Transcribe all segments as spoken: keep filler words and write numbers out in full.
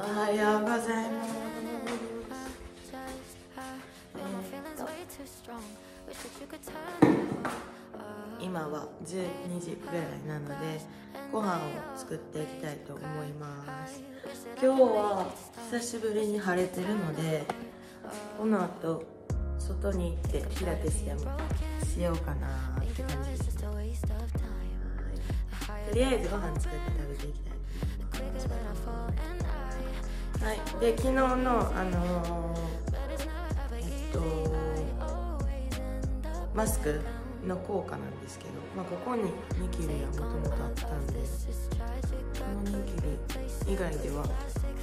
おはようございます。えー、と今はじゅうにじぐらいなのでご飯を作っていきたいと思います。今日は久しぶりに晴れてるのでこの後外に行ってピラティスでもしようかなって感じです。とりあえずご飯作って食べていきたいと思います。はい、で昨日のあのー、えっとマスクの効果なんですけど、まあ、ここにニキビがもともとあったんで、このニキビ以外では、ま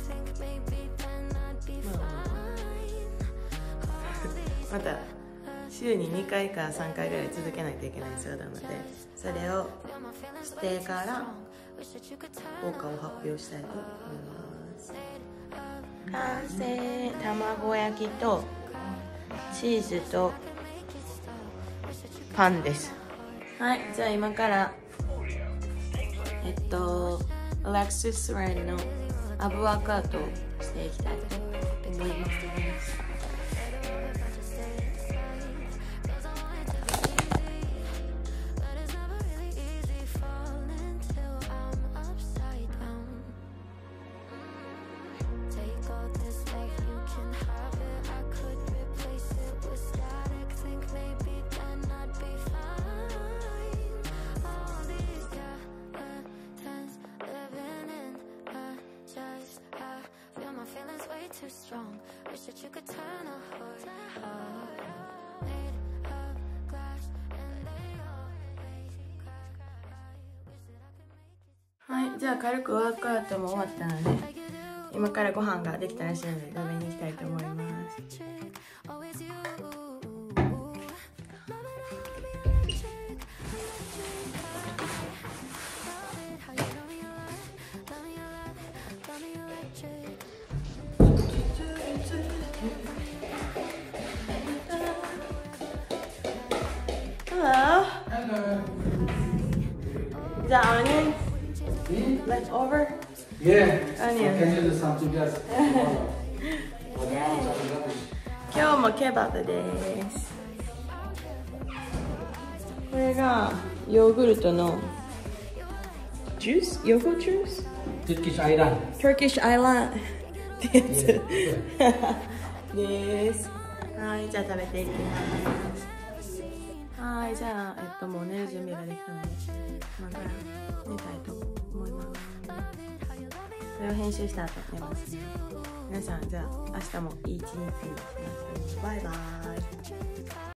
あ、また週ににかいかさんかいぐらい続けないといけないそうなので、それをしてから効果を発表したいと思います。完成。卵焼きとチーズとパンです。はい、じゃあ今からえっとアレクシス・ラインのアブワカートをしていきたいと思います。Too strong. Wish that you could turn a heart, heart made of glass and lay your face. Wish that I could make it. はい、じゃあ軽くワークアウトも終わったので、今からご飯ができたらしいので食べに行きたいと思います。Hello. Hello. Is that onion? Left over? Yeah. Onion. Can you do something else? 今日もケバブです。これがヨーグルトのジュース？ヨーグルトジュース？ Turkish Island. Turkish Island ってやつです。はい、じゃあ食べていきます。はい、じゃあ、えっと、もう寝る準備ができたので、今から寝たいと思います。これを編集した後寝ますね。皆さん、じゃあ、明日もいい一日にします。バイバーイ。